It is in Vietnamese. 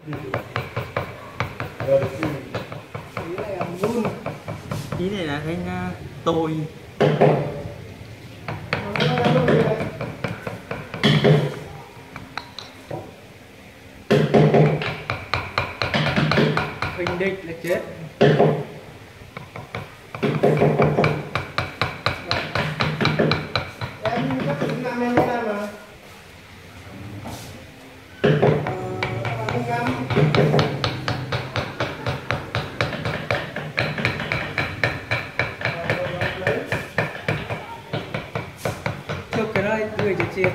Ý này là cái tôi bình định là chết. Em các tính năm em ra mà. Chụp cái đó người chỉ chiến.